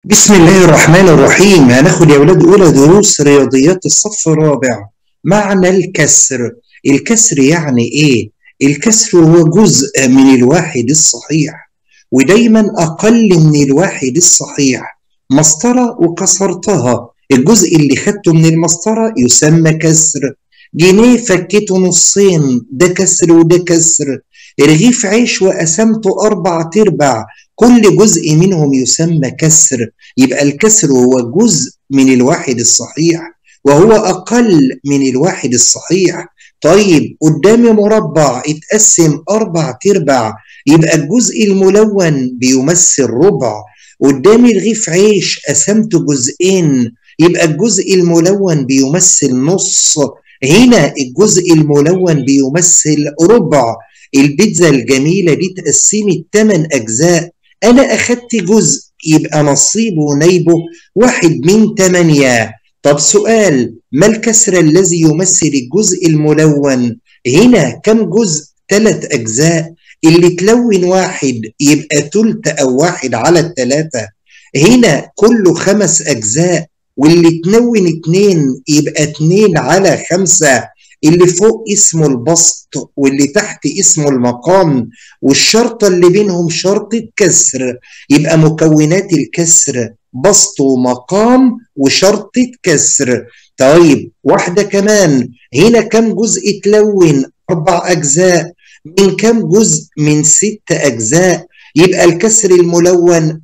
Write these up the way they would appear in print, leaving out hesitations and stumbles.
بسم الله الرحمن الرحيم. هناخد يا ولاد أولى دروس رياضيات الصف الرابع. معنى الكسر. الكسر يعني إيه؟ الكسر هو جزء من الواحد الصحيح، ودايما أقل من الواحد الصحيح. مسطرة وكسرتها، الجزء اللي خدته من المسطرة يسمى كسر. جنيه فكيته نصين، ده كسر وده كسر. رغيف عيش وقسمته 4/4، كل جزء منهم يسمى كسر. يبقى الكسر هو جزء من الواحد الصحيح، وهو أقل من الواحد الصحيح. طيب قدامي مربع اتقسم 4/4، يبقى الجزء الملون بيمثل ربع. قدامي رغيف عيش قسمته جزئين، يبقى الجزء الملون بيمثل نص. هنا الجزء الملون بيمثل ربع. البيتزا الجميلة دي اتقسمت 8 أجزاء، أنا أخدت جزء، يبقى نصيبه ونيبه 1/8. طب سؤال، ما الكسر الذي يمثل الجزء الملون؟ هنا كم جزء؟ 3 أجزاء. اللي تلون 1 يبقى تلت أو 1/3. هنا كله 5 أجزاء، واللي تلون 2 يبقى 2/5. اللي فوق اسمه البسط، واللي تحت اسمه المقام، والشرطة اللي بينهم شرطة كسر. يبقى مكونات الكسر بسط ومقام وشرطة كسر. طيب واحدة كمان، هنا كم جزء تلون؟ 4 أجزاء. من كم جزء؟ من 6 أجزاء. يبقى الكسر الملون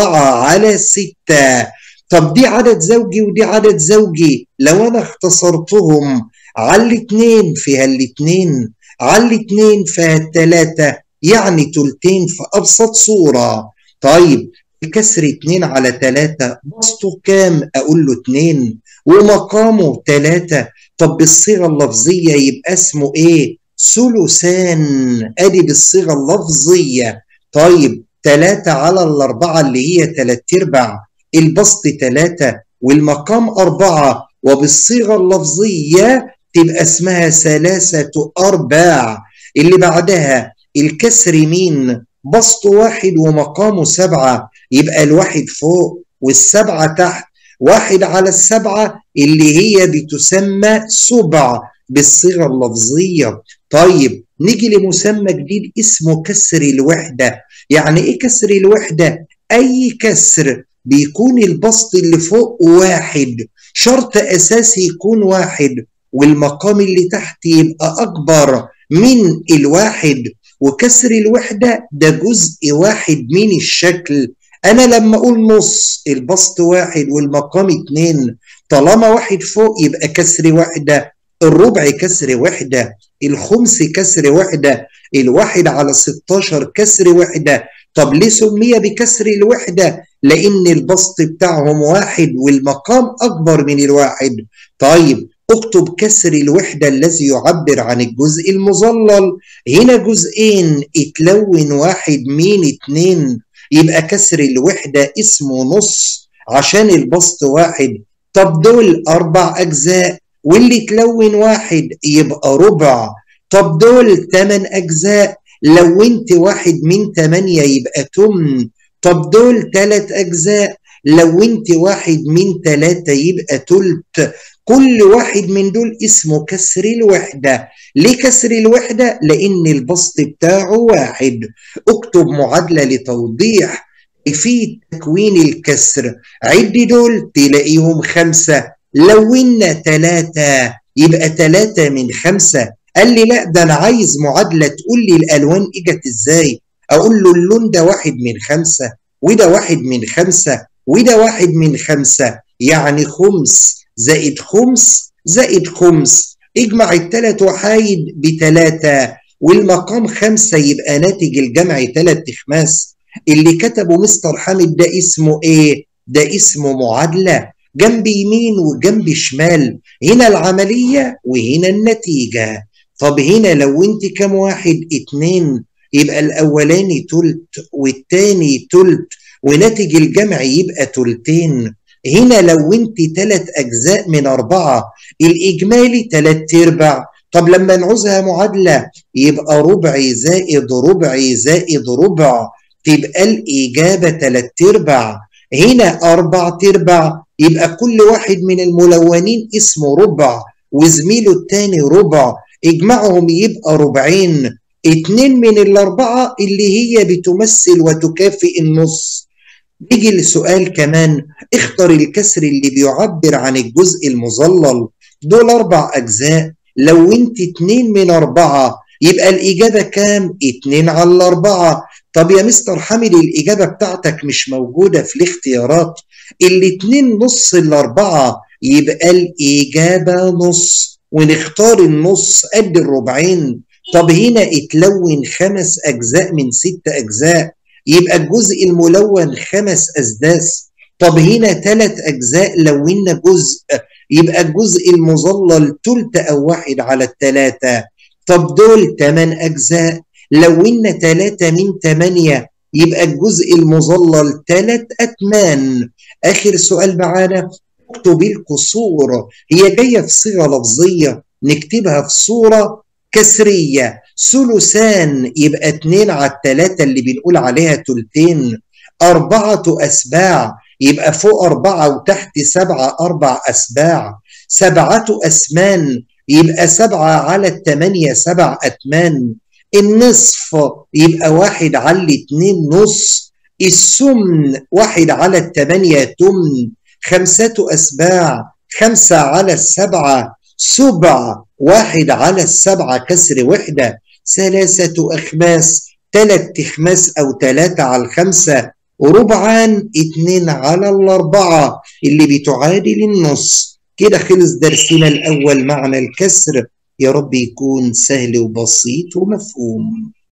4/6. طب دي عدد زوجي ودي عدد زوجي، لو أنا اختصرتهم على الاتنين فيها الاتنين، على الاتنين فيها التلاتة، يعني تلتين في أبسط صورة. طيب الكسر 2/3، بسطه كام؟ أقول له 2، ومقامه 3. طب بالصيغة اللفظية يبقى اسمه إيه؟ ثلثان. أدي بالصيغة اللفظية. طيب 3/4 اللي هي 3/4، البسط 3 والمقام 4، وبالصيغة اللفظية تبقى اسمها 3/4. اللي بعدها الكسر مين؟ بسط 1 ومقامه 7، يبقى الواحد فوق والسبعة تحت. 1/7 اللي هي بتسمى سبع بالصيغة اللفظية. طيب نيجي لمسمى جديد اسمه كسر الوحدة. يعني ايه كسر الوحدة؟ اي كسر بيكون البسط اللي فوق 1، شرط اساسي يكون 1، والمقام اللي تحت يبقى أكبر من 1. وكسر الوحدة ده جزء واحد من الشكل. أنا لما أقول نص، البسط 1 والمقام 2، طالما 1 فوق يبقى كسر وحدة. الربع كسر وحدة، الخمس كسر وحدة، 1/16 كسر وحدة. طب ليه سمي بكسر الوحدة؟ لأن البسط بتاعهم 1 والمقام أكبر من 1. طيب اكتب كسر الوحدة الذي يعبر عن الجزء المظلل. هنا جزئين اتلون 1 من 2، يبقى كسر الوحدة اسمه نص عشان البسط 1. طب دول 4 أجزاء، واللي تلون 1 يبقى ربع. طب دول 8 أجزاء، لونت 1 من 8 يبقى تمن. طب دول 3 أجزاء، لونت 1 من 3 يبقى تلت. كل واحد من دول اسمه كسر الوحدة. ليه كسر الوحدة؟ لأن البسط بتاعه 1. اكتب معادلة لتوضيح كيفية تكوين الكسر. عد دول تلاقيهم 5، لونا 3 يبقى 3 من 5. قال لي لا، ده أنا عايز معادلة تقول لي الألوان إجت إزاي. أقول له اللون ده 1 من 5، وده 1 من 5، وده 1 من 5، يعني خمس زائد خمس زائد خمس. اجمع الثلاث وحايد ب3، والمقام 5، يبقى ناتج الجمع 3 أخماس. اللي كتبه مستر حامد ده اسمه ايه؟ ده اسمه معادلة، جنب يمين وجنب شمال، هنا العملية وهنا النتيجة. طب هنا لو انت كم واحد؟ 2، يبقى الأولاني تلت والتاني تلت، وناتج الجمع يبقى تلتين. هنا لونت 3 أجزاء من 4، الإجمالي 3/4. طب لما نعوزها معادلة يبقى ربع زائد ربع زائد ربع، تبقى الإجابة 3/4. هنا 4/4، يبقى كل واحد من الملونين اسمه ربع وزميله التاني ربع، اجمعهم يبقى ربعين. 2 من الأربعة اللي هي بتمثل وتكافئ النص. نيجي لسؤال كمان، اختر الكسر اللي بيعبر عن الجزء المظلل. دول 4 أجزاء، لو انت 2 من 4 يبقى الإجابة كام؟ 2/4. طب يا مستر حامد الإجابة بتاعتك مش موجودة في الاختيارات. الاتنين نص ال4، يبقى الإجابة نص، ونختار النص قد الربعين. طب هنا اتلون 5 أجزاء من 6 أجزاء، يبقى الجزء الملون 5 أسداس. طب هنا 3 أجزاء لونا جزء، يبقى الجزء المظلل تلت أو 1/3. طب دول 8 أجزاء، لونا 3 من 8، يبقى الجزء المظلل 3 أتمان. آخر سؤال معانا، اكتب الكسور. هي جاية في صيغة لفظية، نكتبها في صورة كسرية. ثلثان يبقى 2/3 اللي بنقول عليها تلتين. 4 أسباع يبقى فوق 4 وتحت 7 4 أسباع. 7 أسمان يبقى 7/8 7 أتمان. النصف يبقى 1/2 نص. السمن 1/8 تمن. 5 أسباع 5/7 سبع. 1/7 كسر وحدة. 3 أخماس 3 أخماس أو 3/5. وربعان 2/4 اللي بتعادل النص. كده خلص درسنا الأول معنى الكسر. يا رب يكون سهل وبسيط ومفهوم.